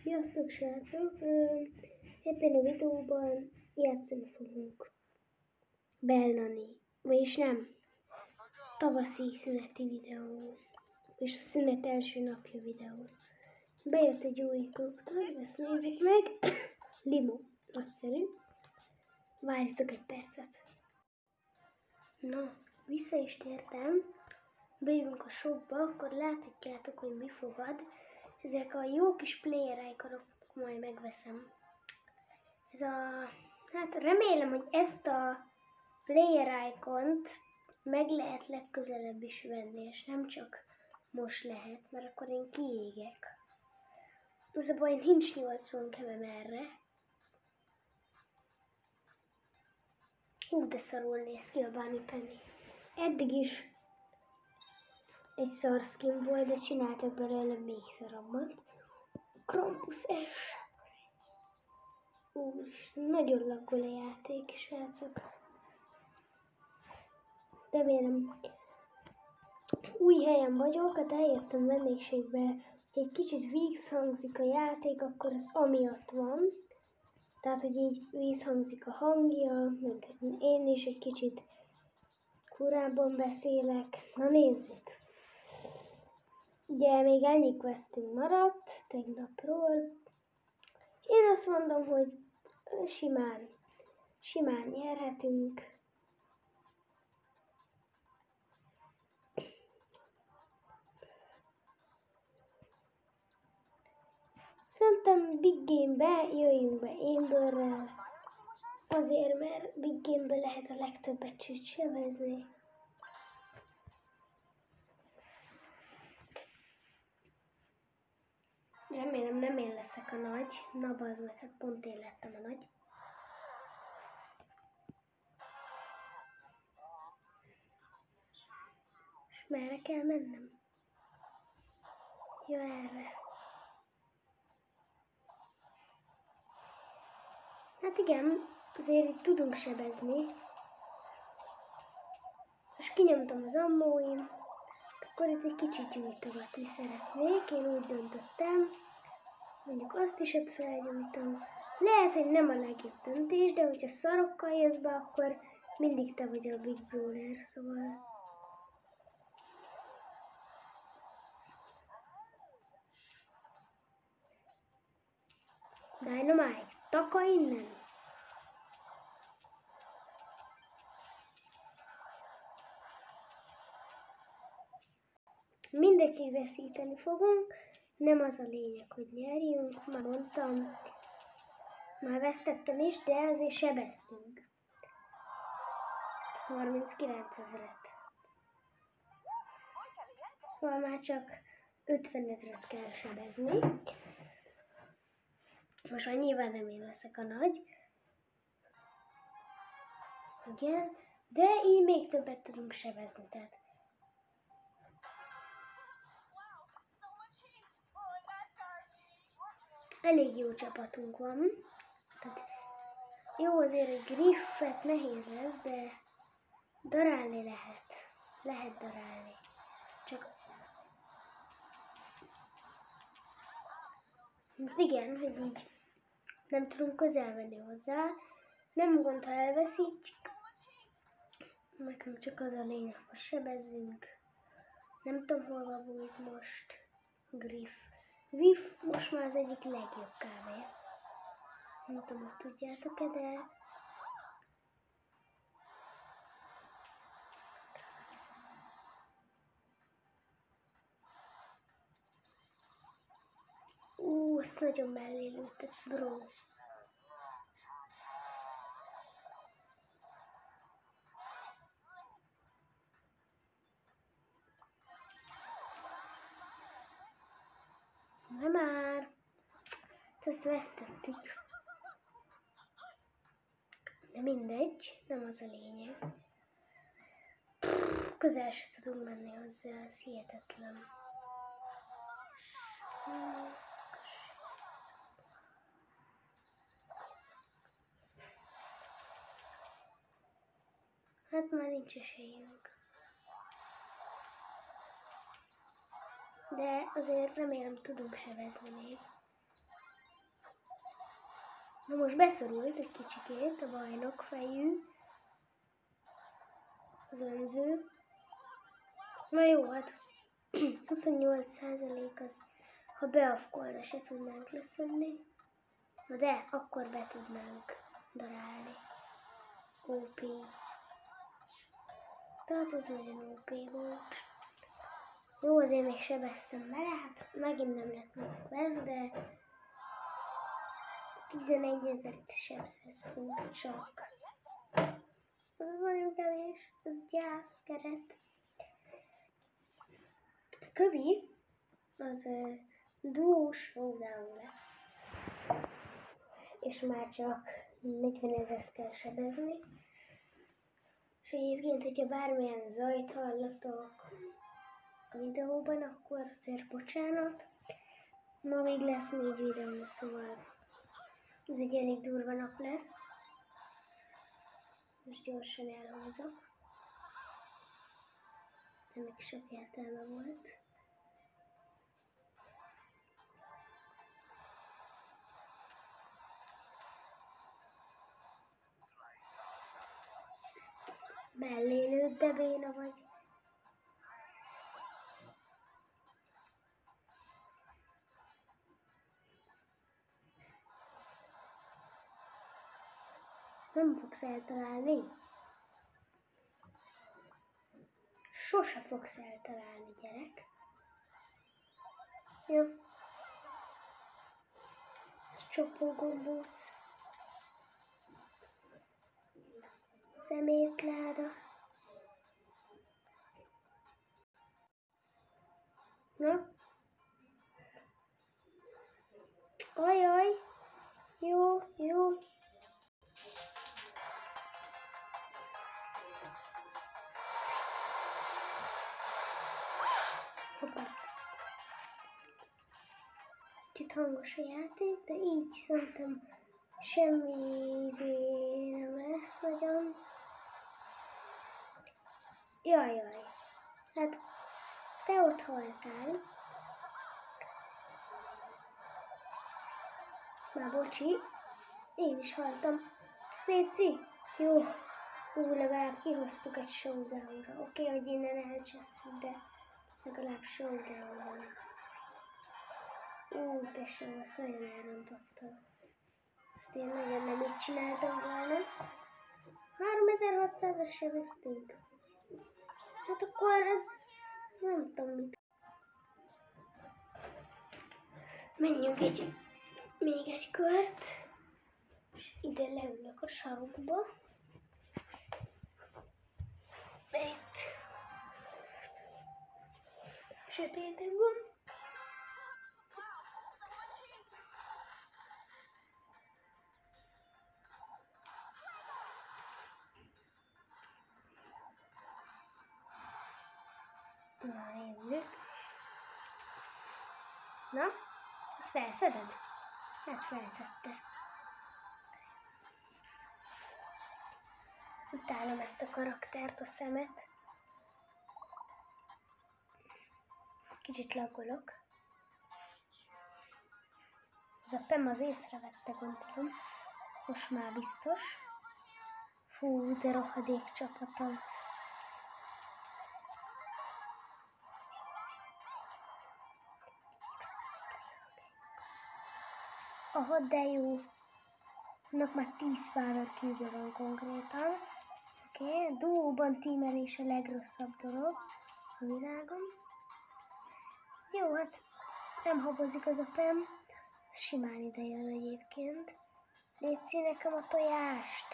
Sziasztok srácok! Ebben a videóban játszani fogunk Bellnani, vagyis nem, tavaszi szüneti videó, és a szünet első napja videó. Bejött egy új klubtag, ezt nézzük meg, Limo, nagyszerű. Várjatok egy percet. Na, vissza is tértem, bejövünk a shopba, akkor láthatjátok, hogy mi fogad. Ezek a jó kis player iconok, majd megveszem. Hát remélem, hogy ezt a player icont meg lehet legközelebb is venni, és nem csak most lehet, mert akkor én kiégek. Az a baj, nincs 80 kemem erre. De szarul néz ki a Bunny Penny. Eddig is egy szar skin volt, de csináltak belőle még szarabbat. Krampus S. Nagyon laggol a játék, srácok. Remélem. Új helyen vagyok, hát eljöttem vendégségbe, hogy egy kicsit visszhangzik a játék, akkor az amiatt van. Tehát, hogy így visszhangzik a hangja, meg én is egy kicsit korábban beszélek. Na nézzük. Ugye még ennyi questing maradt tegnapról. Én azt mondom, hogy simán nyerhetünk. Szerintem Big Game-be jöjjünk be Amberrel. Azért, mert Big Game-be lehet a legtöbbet csücsevezni. Remélem nem én leszek a nagy. Na bazd meg, hát pont én lettem a nagy. És merre kell mennem? Ja, erre. Hát igen, azért itt tudunk sebezni. Most kinyomtam az ammóim. Akkor itt egy kicsit gyújtogatni szeretnék. Én úgy döntöttem. Mondjuk azt is ott felgyújtom. Lehet, hogy nem a legjobb döntés, de hogyha szarokkal jössz be, akkor mindig te vagy a Big Brawler, szóval... Dynamite, taka innen! Mindegy, hogy veszíteni fogunk, nem az a lényeg, hogy nyerjünk, már mondtam, már vesztettem is, de azért sebeztünk. 39 000-et. Szóval már csak 50 000-et kell sebezni. Most már nyilván nem én leszek a nagy. Igen, de így még többet tudunk sebezni, tehát. Elég jó csapatunk van. Tehát jó, azért egy griffet nehéz lesz, de darálni lehet. Lehet darálni. Csak igen, hogy így nem tudunk közel menni hozzá. Nem gond, ha elveszítjük. Nekem csak az a lényeg, hogy sebezzünk. Nem tudom, hol van most Griff. Griff most már az egyik legjobb kávé. Nem tudom, hogy tudjátok-e, de... Azt nagyon mellé lőttek, bro. Na már! Ezt vesztettük. De mindegy, nem az a lényeg. Közel se tudunk menni hozzá, ez hihetetlen. Hát már nincs esélyünk. De azért remélem tudunk sebezni még. Na most beszorult egy kicsikét a bajnok fejű, az önző. Na jó, hát 28% az, ha beafkolra se tudnánk leszönni. Na de, akkor be tudnánk darálni. OP. Tehát ez nagyon OP volt. Jó, azért még sebeztem bele, hát megint nem lett meg ez, de 11 000-et sebeztünk csak. Ez nagyon kevés, ez gyász keret. Kövi, az duós showdown lesz. És már csak 40 000-et kell sebezni. És egyébként, hogyha bármilyen zajt hallatok a videóban, akkor azért bocsánat. Ma még lesz 4 videó, szóval ez egy elég durva nap lesz. Most gyorsan elhozok. Ennek sok értelme volt. Mellé lőtt, de béna vagy. Nem fogsz eltalálni. Sose fogsz eltalálni, gyerek. Jó. Ez csapógombóc. Szemétláda. Na? Ajaj. Jó, jó. Hoppá. Kicsit hangos a játék, de így szerintem semmi nem lesz nagyon. Jajjaj. Hát te ott haltál. Már bocsi. Én is haltam. Széci? Jó. Legalább kihoztuk egy showdownra. Oké, hogy innen elcsesszük, de legalább showdown van. Tesó, azt nagyon elrontottam. Azt én nagyon nem így csináltam volna. 3600-as sebeztünk. Hát akkor ez nem tudom mit. Menjünk még egy kört. És ide leülök a sarokba. Itt sötéten van. Na, nézzük. Na, ezt felszeded? Hát felszedte. Utálom ezt a karaktert, a szemet. Kicsit laggolok. Ez a Pem az észrevette, gondolom. Most már biztos. Fú, de rohadék csapat az. Aha, de jó. Annak már 10 power cube van konkrétan. Oké, duóban tímelés a legrosszabb dolog a világon. Jó, hát nem habozik az a Pem. Simán ide jön egyébként. Légy nekem a tojást.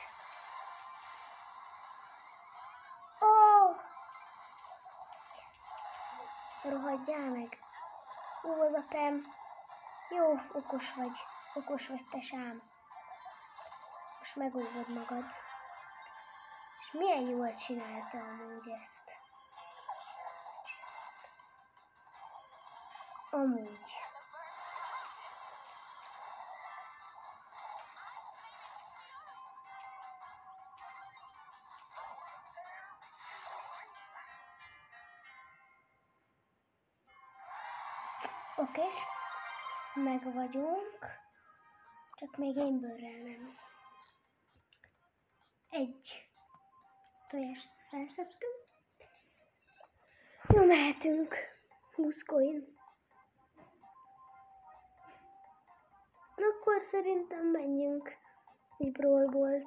Rohadjál meg. Az a Pem. Jó, okos vagy tesám. Most megóvod magad. És milyen jól csinálta amúgy ezt. Amúgy. Okés. Meg vagyunk. Csak még énbőrrel nem. Egy tojást felszedtünk. Jó, mehetünk. 20 coin. Akkor szerintem menjünk egy brawlbolt.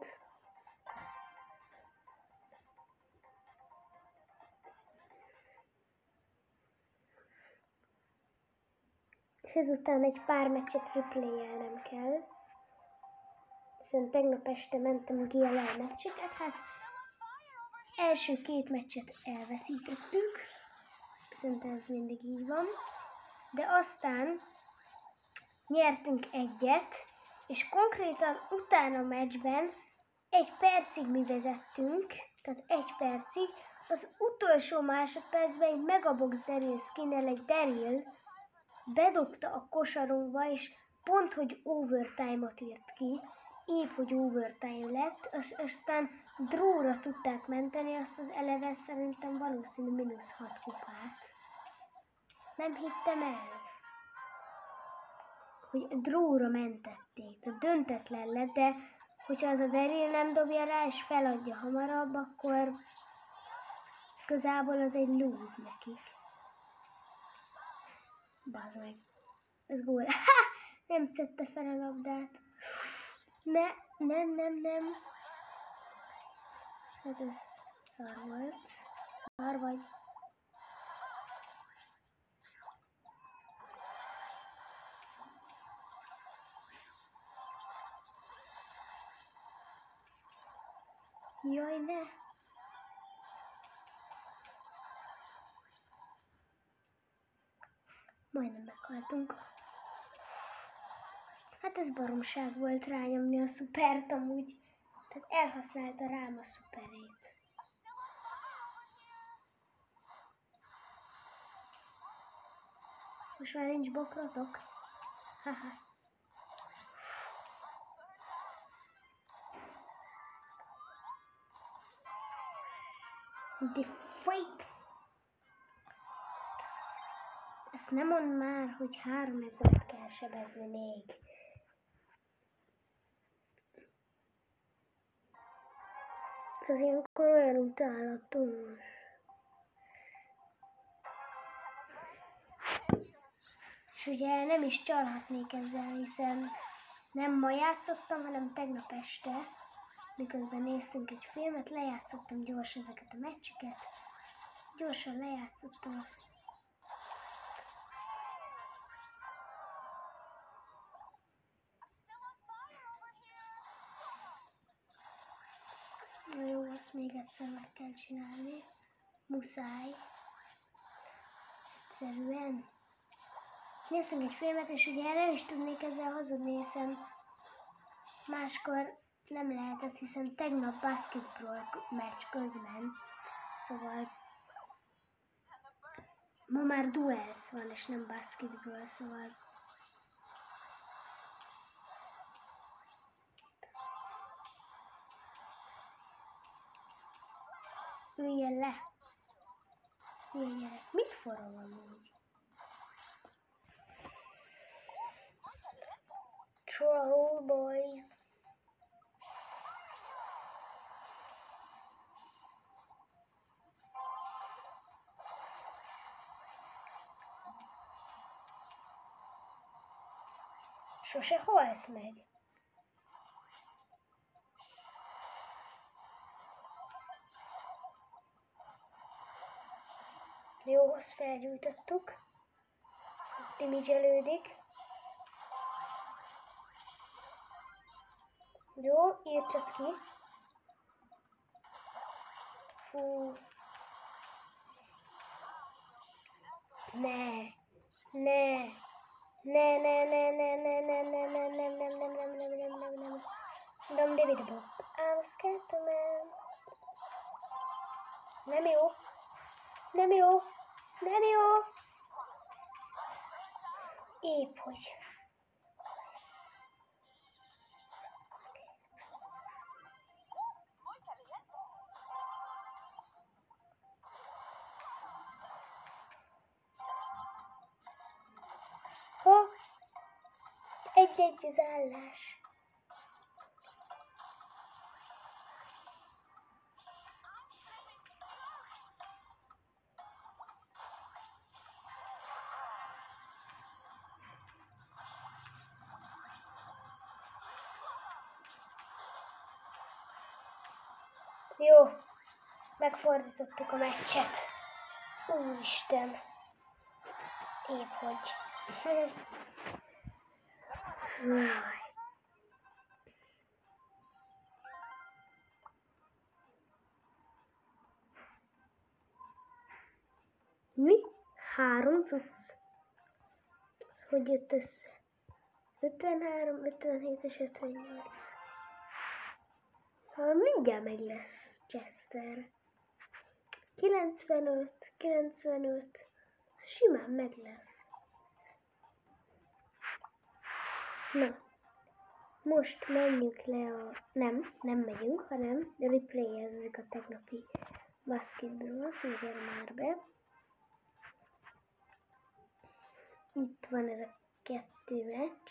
És ezután egy pár meccset replay-elnem kell. Hiszen tegnap este mentem GLL meccseket, hát első 2 meccset elveszítettük. Szerintem ez mindig így van. De aztán nyertünk egyet, és konkrétan utána a meccsben 1 percig mi vezettünk, tehát 1 percig, az utolsó másodpercben egy Megabox Daryl skinnel egy Daryl bedobta a kosarunkba, és pont, hogy overtime-ot írt ki, épp, hogy overtime lett, aztán dróra tudták menteni, azt az eleve szerintem valószínű -6 kupát. Nem hittem el, hogy dróra mentették, tehát döntetlen lett, de hogyha az a Daryl nem dobja rá, és feladja hamarabb, akkor igazából az egy lose nekik. Bazd meg. Ez gól. Ha! Nem szedte fel a labdát. Nem. Szóval ez szar volt. Szar vagy. Jaj, ne! Majdnem meghaltunk. Hát ez baromság volt rányomni a szupert amúgy. Tehát elhasználta rám a szuperét. Most már nincs bokrotok? Haha. De fake! Ezt nem mondd már, hogy 3000-et kell sebezni még. Az ilyenkor olyan utálatos. És ugye nem is csalhatnék ezzel, hiszen nem ma játszottam, hanem tegnap este, miközben néztünk egy filmet, lejátszottam gyorsan ezeket a meccseket. Gyorsan lejátszottam azt. Na jó, azt még egyszer meg kell csinálni. Muszáj. Egyszerűen. Néztünk egy filmet, és ugye nem is tudnék ezzel hazudni, hiszen máskor nem lehetett, hiszen tegnap basketball meccs közben. Szóval ma már duels van, és nem basketball, szóval üljön le! Hülye gyerek, mit forog amúgy? Troll boys! Sose halsz meg! Jó, azt felgyújtottuk. Damage-elődik. Jó, írtsad ki. Fú. Ne. Nem dividable. I'm scared to man. Nem jó. Épp hogy. Egy 1-1 az állás. Jó, megfordítottuk a meccset. Úristen. Épp hogy. Mi? 3 cucc? Hogy jött össze? 53, 57 és 58. Mindjárt meg lesz Chester. 95, 95. Simán meg lesz. Na. Most menjünk le a... Nem megyünk, hanem replayezzük a tegnapi basketballt. Mindjárt már be. Itt van ez a 2 meccs.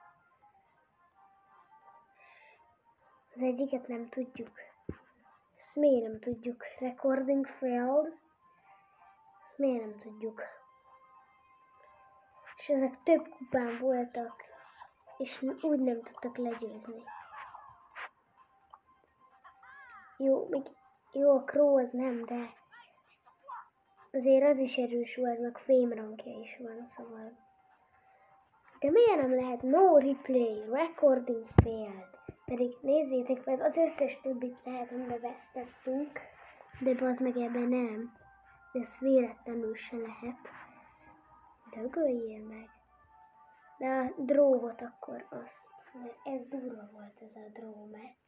Az egyiket nem tudjuk. Ezt miért nem tudjuk? Recording failed. Ezt miért nem tudjuk? És ezek több kupán voltak, és úgy nem tudtak legyőzni. Jó, a Crow az nem, de azért az is erős volt, meg fémrankja is van, szóval. De miért nem lehet no replay, recording failed? Pedig nézzétek meg, az összes többit lehet, amiben vesztettünk, de az meg ebben nem. Ez véletlenül se lehet. Dögöljél meg. De a dróvot akkor azt, ez durva volt ez a draw meccs.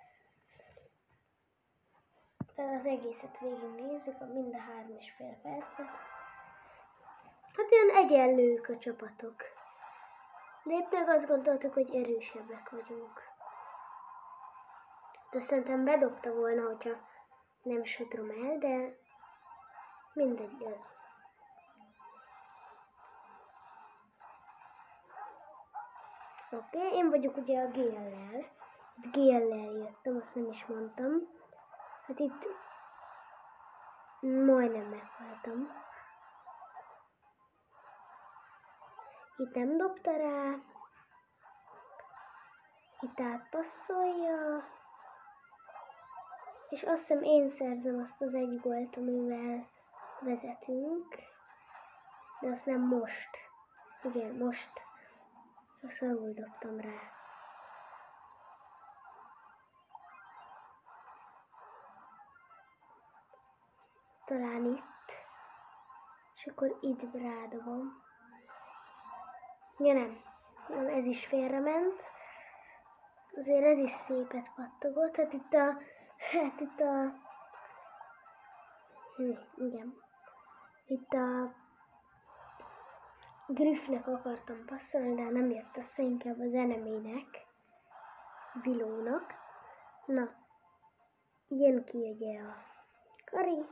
Tehát az egészet végig nézzük, mind a 3,5 percet. Hát ilyen egyenlők a csapatok. De épp meg azt gondoltuk, hogy erősebbek vagyunk. De szerintem bedobta volna, hogyha nem sodrom el, de mindegy az. Oké, én vagyok ugye a GL-lel. Itt GL-lel jöttem, azt nem is mondtam. Hát itt majdnem meghaltam. Itt nem dobta rá. Itt átpasszolja. És azt hiszem én szerzem azt az 1 gólt, amivel vezetünk. De azt nem most. Igen, most. Szarul dobtam rá. Talán itt. És akkor itt rádobom. Ja nem, ez is félrement. Azért ez is szépet pattogott. Igen. Itt a Griffnek akartam passzolni, de nem jött össze, inkább az enemének, Bilónak. Na, jön ki ugye a Kari.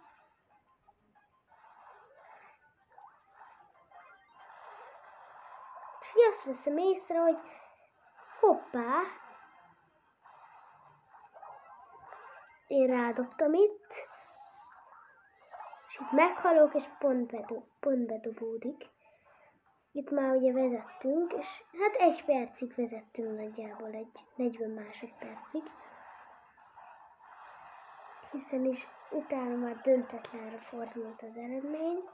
És azt veszem észre, hogy hoppá, én rádobtam itt, és itt meghalok, és pont bedobódik. Itt már ugye vezettünk, és hát 1 percig vezettünk nagyjából, egy 40 másodpercig. Hiszen is utána már döntetlenre fordult az eredmény.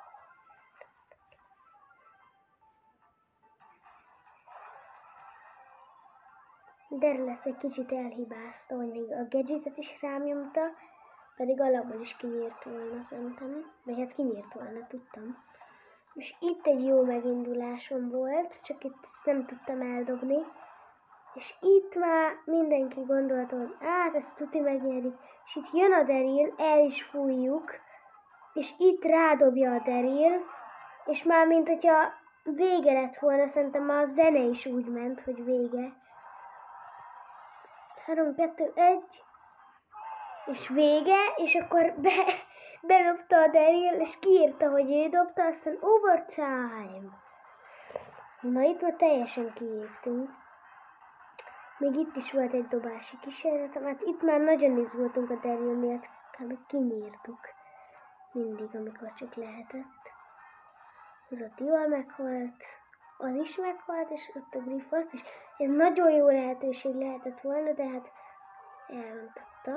Derles egy kicsit elhibázta, hogy még a gadgetet is rám nyomta, pedig alapból is kinyírt volna szerintem. Vagy hát kinyírt volna, tudtam. És itt egy jó megindulásom volt, csak itt ezt nem tudtam eldobni. És itt már mindenki gondolta, hogy hát ezt tuti megnyerik. És itt jön a Daryl, el is fújjuk. És itt rádobja a Daryl. És már mint hogyha vége lett volna, szerintem már a zene is úgy ment, hogy vége. 3, 2, 1. És vége, és akkor bedobta a Daryl, és kiírta, hogy ő dobta, aztán overtime. Na itt már teljesen kiégtünk. Még itt is volt egy dobási kísérletem, hát itt már nagyon izgultunk a Daryl miatt, kb. Kinyírtuk mindig, amikor csak lehetett. Az ott jól meghalt, az is meghalt, és ott a Griff azt is. Ez nagyon jó lehetőség lehetett volna, de hát elrontotta.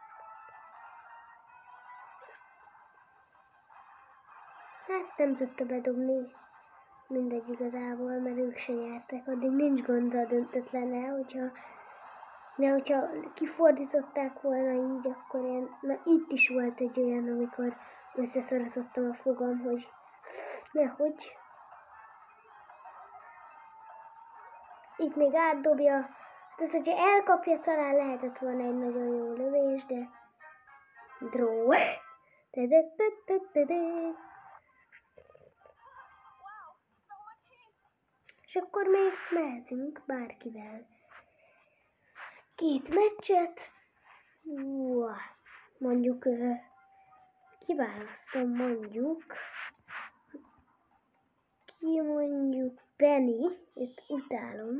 Hát nem tudta bedobni, mindegy igazából, mert ők se nyertek, addig nincs gond a döntetlennel, hogyha kifordították volna így, akkor én... Na itt is volt egy olyan, amikor összeszorítottam a fogam, hogy nehogy. Itt még átdobja. Hát az, hogyha elkapja, talán lehetett volna egy nagyon jó lövés, de... Draw. És akkor még mehetünk bárkivel. 2 meccset. Mondjuk, kiválasztom mondjuk Penny, itt utálom.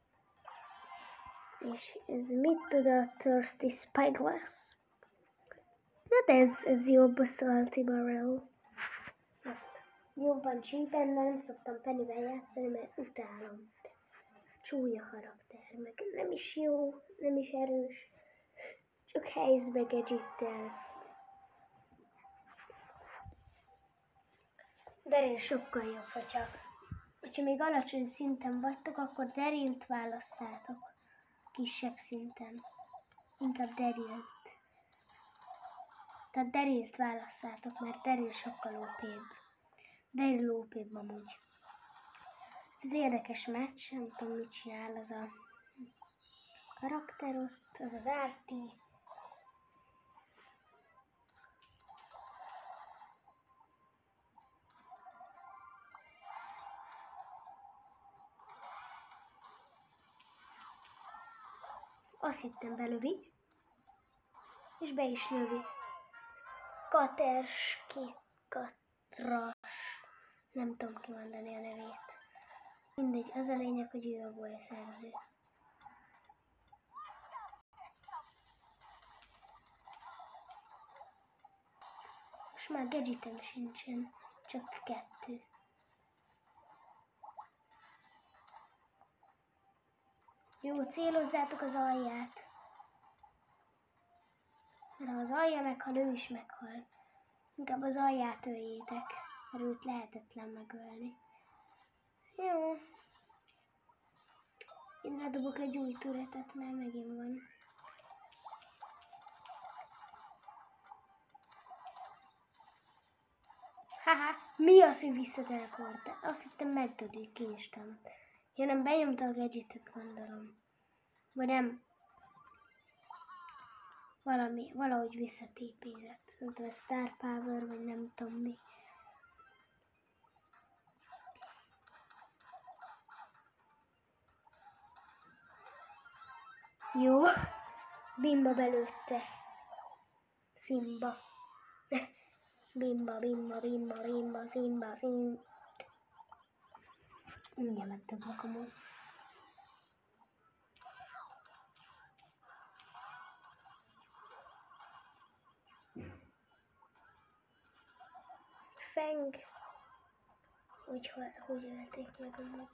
És ez mit tud a Thirsty Spyglass? Hát ez jobb a Salty Barrel. Azt jobban csípen, mert nem szoktam Pennyvel játszani, mert utálom. Csúnya karakter, meg nem is jó, nem is erős. Csak helyezd be gadgettel. Daryl sokkal jobb, hogyha még alacsony szinten vagytok, akkor Darylt válasszátok. Kisebb szinten. Inkább Darylt. Tehát Darylt válasszátok, mert Daryl sokkal OP-bb. Daryl OP-bb amúgy. Ez érdekes meccs, nem tudom mit csinál az a karakter ott, az az Artie. Azt hittem belövi, és be is lövi. Katras, nem tudom kimondani a nevét. Mindegy, az a lényeg, hogy ő a gólszerző. Most már gadgetem sincsen, csak 2. Jó, célozzátok az alját. Mert ha az alja meghal, ő is meghal. Inkább az alját öljétek, mert őt lehetetlen megölni. Jó. Én ledobok egy új turetet, mert megint van. Haha, mi az, hogy visszateleportál? Azt hittem megdödik instant. Ja, nem benyomta a gadgetet, gondolom. Vagy nem. Valahogy visszatépézett. Szerintem ez Star Power, vagy nem tudom mi. Jó. Bimba belőtte. Simba. Bimba, Simba. Mindjárt megdöblök amúgy. Feng. Hogy ölték meg amúgy.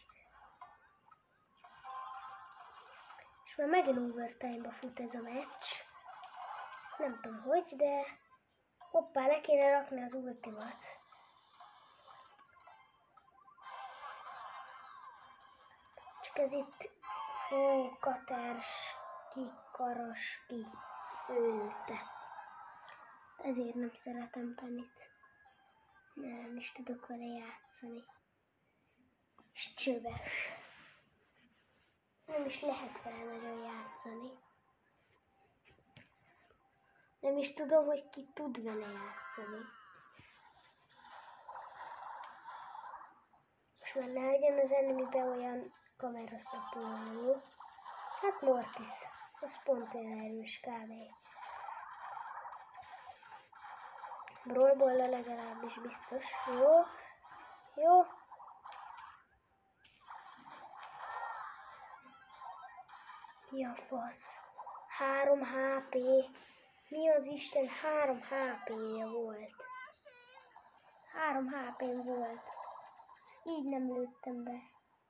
És már megint overtime-ba fut ez a meccs. Nem tudom hogy, de hoppá, le kéne rakni az ultimat. Csak ez itt Katarski őlte. Ezért nem szeretem Pennyt. Nem is tudok vele játszani. És csöves. Nem is lehet vele nagyon játszani. Nem is tudom, hogy ki tud vele játszani. Most már ne legyen az enemibe olyan kameraszopuló. Hát Mortis. Az pont olyan erős kávé. Brawlball-a legalábbis biztos. Jó. Jó. Ja, fasz. 3 HP. Mi az Isten 3 HP-je volt? 3 HP-m volt. Így nem lőttem be.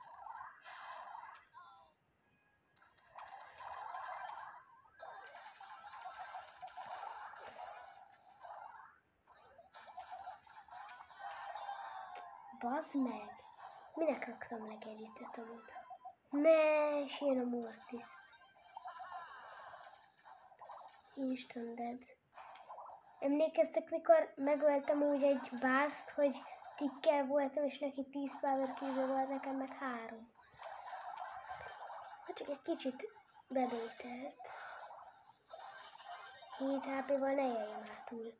Bazd meg! Minek raktam legegyüttet amúgy? Ne, és jön a Mortis. Instant dead. Emlékeztek, mikor megöltem úgy egy bászt, hogy tikkel voltam, és neki 10 power kívül volt, nekem meg 3. Hát csak egy kicsit bedőtelt. 7 HP-val ne jöjjön már túl.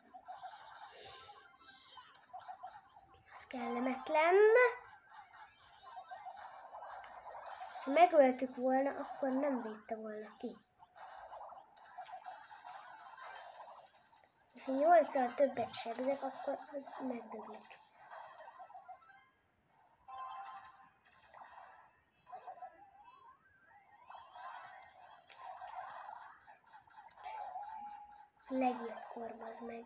Ez kellemetlen. Ha megöltük volna, akkor nem védte volna ki. És ha 8-al többet sebzek, akkor az megdöglik. Legjobb korba az meg.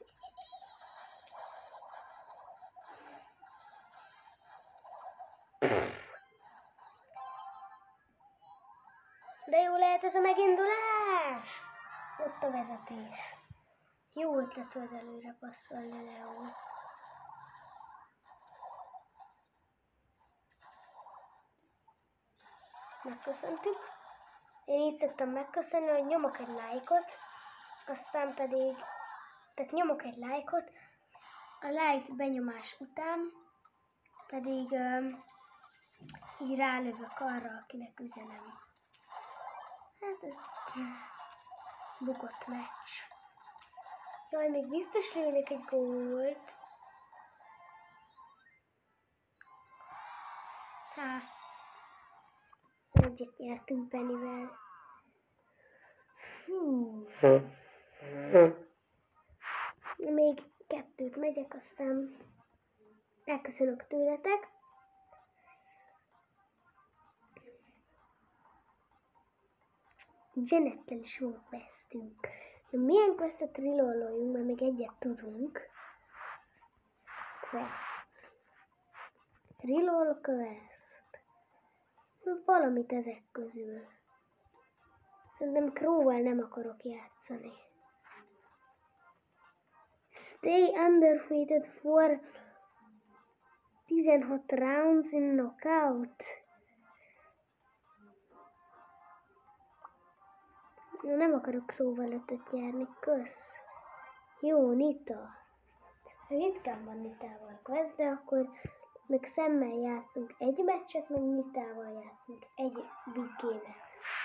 De jó lehet ez a megindulás! Ott a vezetés. Jó ötlet volt előre passzolni Leó. Megköszöntük. Én így szoktam megköszönni, hogy nyomok egy lájkot, aztán pedig, tehát nyomok egy lájkot, a like benyomás után pedig így rálövök arra, akinek üzenem. Hát ez bukott meccs. Jaj, még biztos lőnek egy gólt. Hát, egyet nyertünk Pennyvel. Még 2 megyek, aztán elköszönök tőletek. Janettel is volt vesztünk. Na, milyen questet reloadoljunk, mert még egyet tudunk. Quests. Reload quest. Valamit ezek közül. Szerintem Crow-val nem akarok játszani. Stay undefeated for 16 rounds in knockout. Nem akarok Crow-val 5-öt nyerni, kösz. Jó, Nita. Ritkán van Nitával quest, de akkor meg szemmel játszunk egy meccset, meg Nitával játszunk egy big game-et.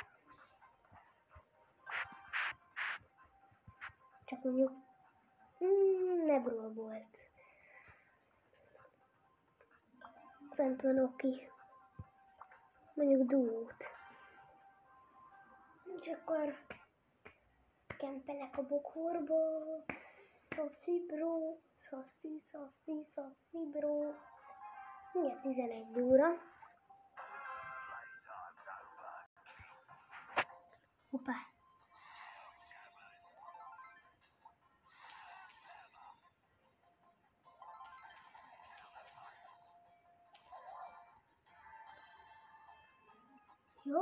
Csak mondjuk Nebról volt. Fent van Oki. Mondjuk duót. És akkor kempelek a bokorba. Szoszi bro. Szoszi bro. Mindjárt 11 óra. Hoppá. Jó?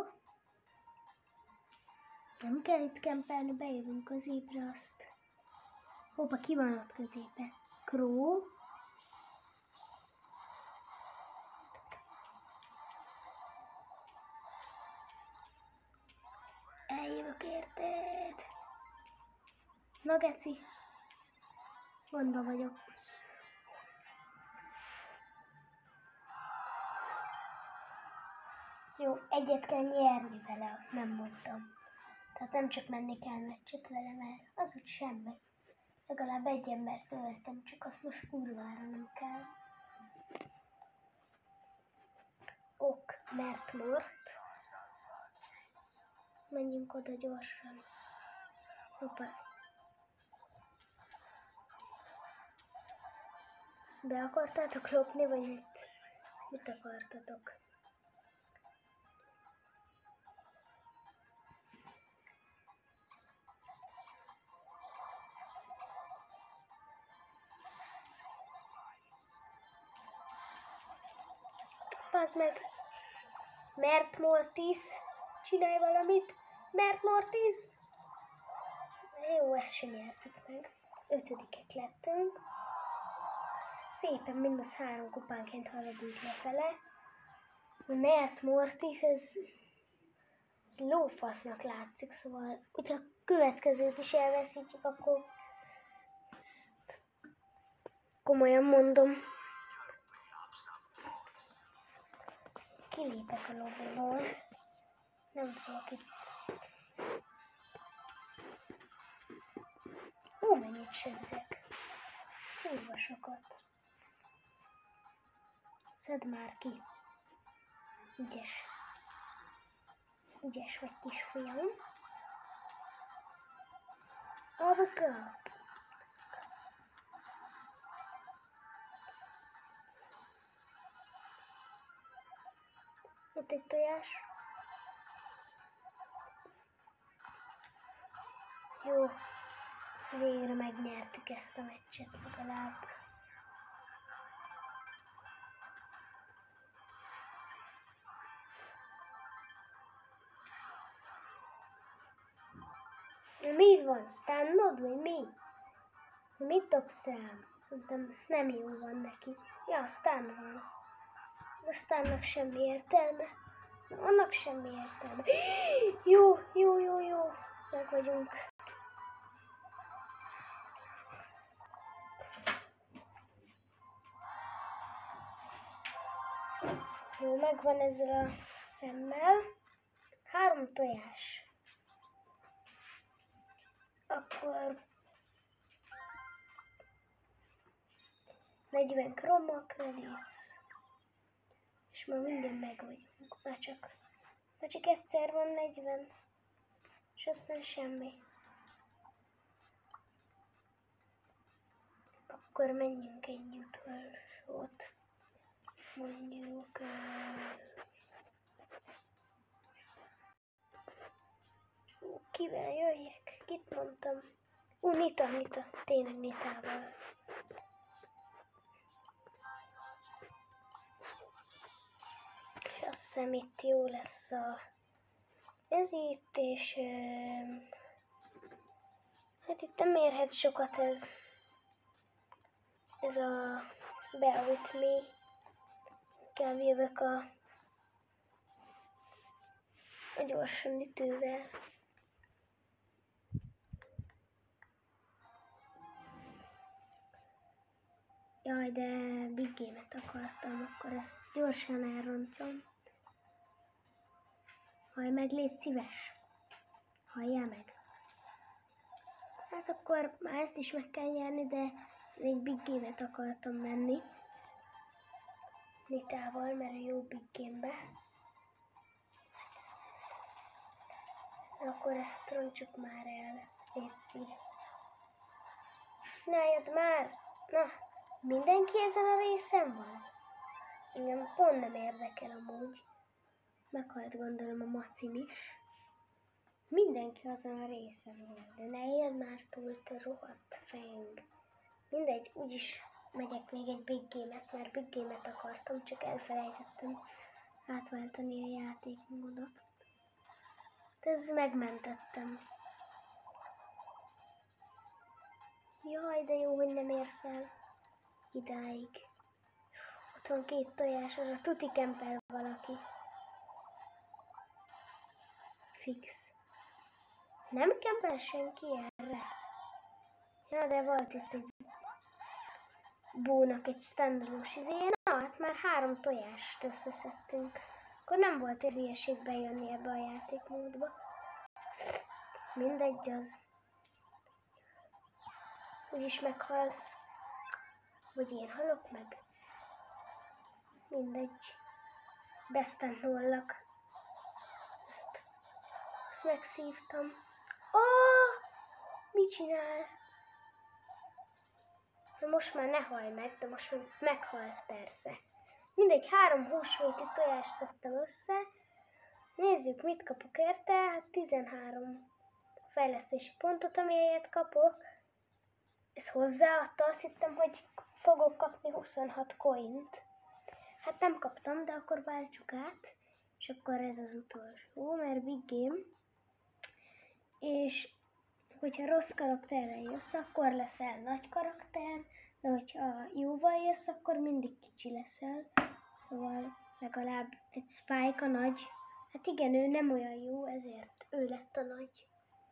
Nem kell itt kempelni, bejövünk középre azt. Hoppa, ki van ott középen? Crow. Eljövök érted. Na geci. Gondba vagyok. Jó, egyet kell nyerni vele, azt nem mondtam. Tehát nem csak menni kell meccset vele, mert az úgy semmi. Legalább egy embert öltem, csak azt most kurvára nem kell. Ok, mert mort. Menjünk oda gyorsan. Hoppá. Ezt be akartátok lopni, vagy mit akartatok? bazd meg! Mert Mortis, csinálj valamit! Mert Mortis! Jó, ezt sem nyertük meg. 5-ek lettünk. Szépen -3 kupánként haladunk lefele. Mert Mortis, ez lófasznak látszik, szóval, hogyha a következőt is elveszítjük, akkor ezt komolyan mondom. Kilépek a lobbyból. Nem fogok itt. Mennyit sebzek. Kurva sokat. Szedd már ki. Ügyes. Ügyes vagy, kisfiam. Abba. Ott egy tojás. Jó. Ezt végre megnyertük ezt a meccset legalább. Mi van? Stannod, vagy mi? Mit dobsz rám? Szerintem nem jó van neki. Ja, stun van. A stánnak semmi értelme. Annak semmi értelme. Jó. Meg vagyunk. Jó, megvan ezzel a szemmel. 3 tojás. Akkor 40 chroma credits. És már minden meg vagyunk. Már csak egyszer van 40. És aztán semmi. Akkor menjünk egy utolsót. Mondjuk... kivel jöjjek? Kit mondtam? Nita. Tényleg Nitával. És azt hiszem itt jó lesz ez itt, és hát itt nem érhet sokat ez a Bear With Me. Inkább jövök a gyorsan ütővel. Jaj, de Big Game-et akartam, akkor ezt gyorsan elrontom. Hallj meg, légy szíves. Halljál meg. Hát akkor már ezt is meg kell nyerni, de egy Big Game-et akartam menni. Nitával, mert a jó Big Game-be. Akkor ezt rontsuk már el, légy. Ne jödd már! Na, mindenki ezen a részen van? Engem pont nem érdekel amúgy. Meghalt gondolom a Macim is. Mindenki azon a részen van, de ne jöjjön már túl, te rohadt feng. Mindegy, úgyis megyek még egy Big Game-et, mert Big Game-et akartam, csak elfelejtettem átváltani a játékmódot. Ez megmentettem. Jaj, de jó, hogy nem érsz el idáig. Ott van 2 tojás, arra tuti kempel valaki. Fix. Nem kempel senki erre? Ja, de volt itt egy bónak egy standalós izéje. Na, hát már 3 tojást összeszedtünk. Akkor nem volt egy hülyeség bejönni ebbe a játékmódba. Mindegy az. Úgyis meghalsz. Vagy én halok meg. Mindegy. Ezt besztannollak. Ezt megszívtam. Mit csinál? Na most már ne halj meg, de most meghalsz persze. Mindegy, 3 húsvéti tojást szedtem össze. Nézzük, mit kapok érte. Hát 13 fejlesztési pontot, amelyet kapok. Ez hozzáadta, azt hittem, hogy fogok kapni 26 coint. Hát nem kaptam, de akkor váltsuk át. És akkor ez az utolsó, mert big game. És hogyha rossz karakterrel jössz, akkor leszel nagy karakter, de hogyha jóval jössz, akkor mindig kicsi leszel. Szóval legalább egy Spike a nagy. Hát igen, ő nem olyan jó, ezért ő lett a nagy.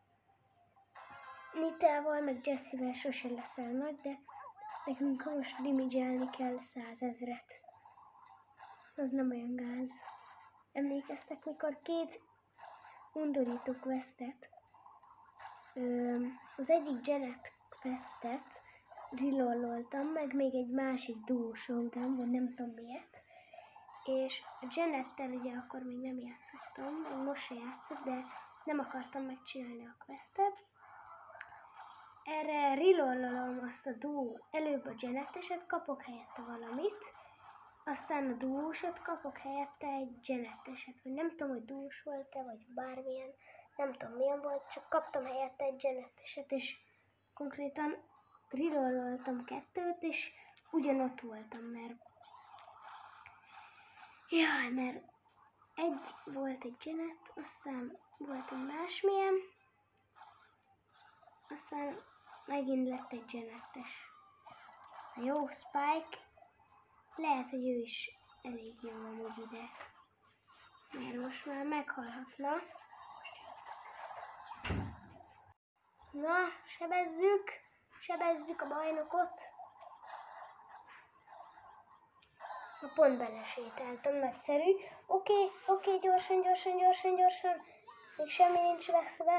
Nitával meg Jessivel sose leszel nagy, de nekünk most damage-elni kell 100 000. Az nem olyan gáz. Emlékeztek, mikor 2 undorító questet, az egyik Janet questet relolloltam, meg még egy másik duo showdown, vagy nem tudom miért. És a Janettel ugye akkor még nem játszottam, meg most se játszok, de nem akartam megcsinálni a questet. Erre relollolom azt a duo, előbb a Janeteset, kapok helyette valamit, aztán a duósot kapok helyette egy Janeteset, vagy nem tudom, hogy duós volt-e, vagy bármilyen, nem tudom milyen volt, csak kaptam helyette egy Janeteset, és konkrétan relolloltam 2-t, és ugyanott voltam, mert volt egy Janet, aztán volt egy másmilyen, aztán megint lett egy Janetes. Jó, Spike, lehet, hogy ő is elég jó amúgy ide, mert most már meghalhatna. Na, sebezzük a bajnokot. Na, pont belesétáltam, nagyszerű. Oké, gyorsan. Még semmi nincs veszve.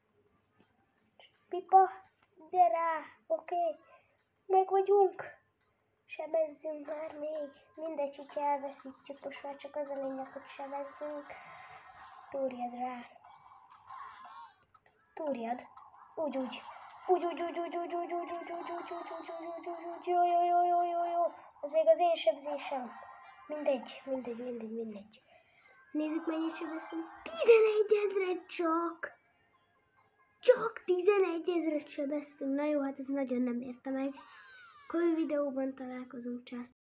Pipa, ide rá, oké. Meg vagyunk. Sebezzünk már még. Mindegy, hogy elveszítjük, most már csak az a lényeg, hogy sebezzünk. Túrjad rá. Túrjad. Úgy. Jó. Az még az én sebzésem. Mindegy. Nézzük, mennyit sebeztem. 11 000 csak. Csak 11 000 sebeztünk. Na jó, hát ez nagyon nem érte meg. Akkor videóban találkozunk, csász.